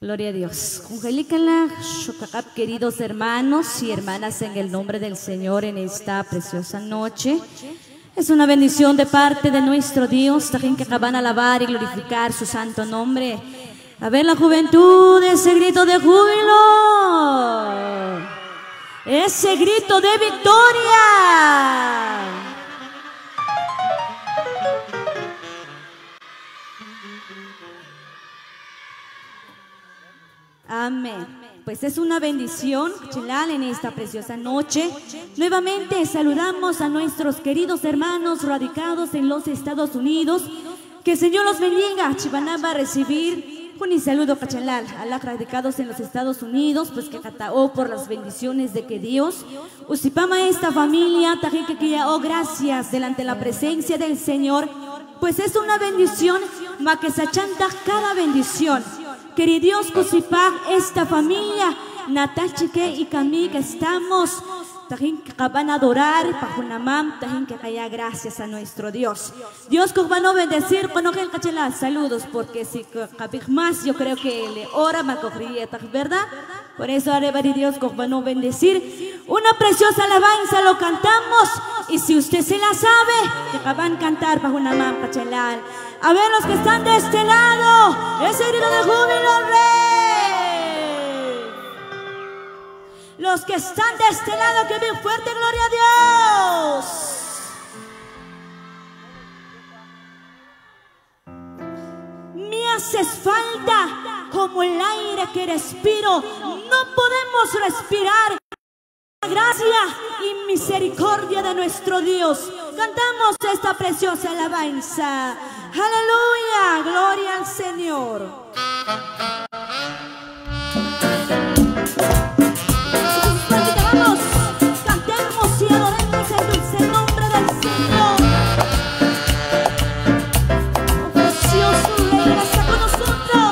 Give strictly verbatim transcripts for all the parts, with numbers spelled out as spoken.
Gloria a Dios. Congelícala, Shokakap, queridos hermanos y hermanas, en el nombre del Señor en esta preciosa noche. Es una bendición de parte de nuestro Dios, también que acaban a alabar y glorificar su santo nombre. A ver la juventud, ese grito de júbilo, ese grito de victoria. Amén. Pues es una bendición, Chelal, en esta preciosa noche. Nuevamente saludamos a nuestros queridos hermanos radicados en los Estados Unidos. Que el Señor los bendiga. Chivaná va a recibir un saludo, Chelal, a los radicados en los Estados Unidos, pues que cataó por las bendiciones de que Dios usipama esta familia, tajique que ya, oh, gracias delante de la presencia del Señor. Pues es una bendición, ma que se achanta cada bendición. Querido Dios, Cusipag, esta familia, Natachique y Cami, que estamos, tajin que van a adorar, Pajunamam, tajin que haya gracias a nuestro Dios. Dios, que van a bendecir, con el cachelá, saludos, porque si capig más, yo creo que le ora, macofría, ¿verdad? Por eso, arriba de Dios, que van a bendecir. Una preciosa alabanza lo cantamos, y si usted se la sabe, que van a cantar, Pajunamam, cachelá. A ver los que están de este lado, ese grito de júbilo, rey. Los que están de este lado, que bien fuerte, gloria a Dios. Me haces falta como el aire que respiro, no podemos respirar. Gracia y misericordia de nuestro Dios. Cantamos esta preciosa alabanza. Aleluya, gloria al Señor. Vamos, cantemos y adoremos el dulce nombre del Señor. Oh, precioso Rey, está con nosotros.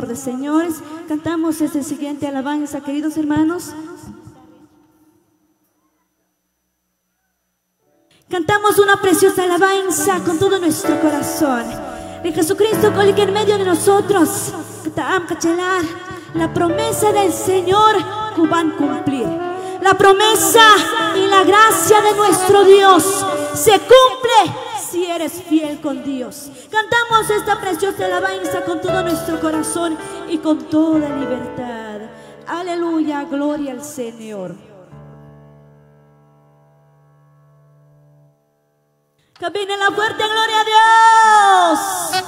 de señores. Cantamos este siguiente alabanza, queridos hermanos. Cantamos una preciosa alabanza con todo nuestro corazón. De Jesucristo, que en medio de nosotros, la promesa del Señor que van a cumplir. La promesa y la gracia de nuestro Dios se cumple si eres fiel con Dios. Cantamos esta preciosa alabanza con todo nuestro corazón y con toda libertad. Aleluya, gloria al Señor. Que viene la fuerte gloria a Dios.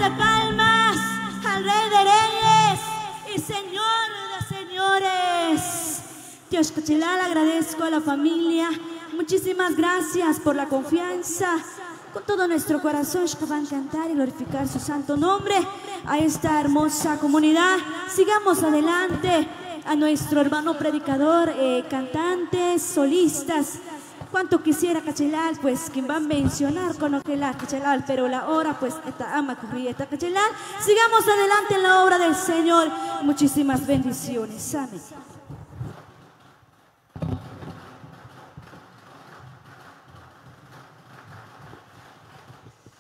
de palmas al Rey de Reyes y Señor de Señores. Dios Cachelal, agradezco a la familia. Muchísimas gracias por la confianza. Con todo nuestro corazón van a cantar y glorificar su santo nombre a esta hermosa comunidad. Sigamos adelante a nuestro hermano predicador, eh, cantantes, solistas. Cuánto quisiera Cachelal, pues quien va a mencionar con lo que la Cachelal, pero la hora pues esta ama esta Cachelal. Sigamos adelante en la obra del Señor. Muchísimas bendiciones. Amén.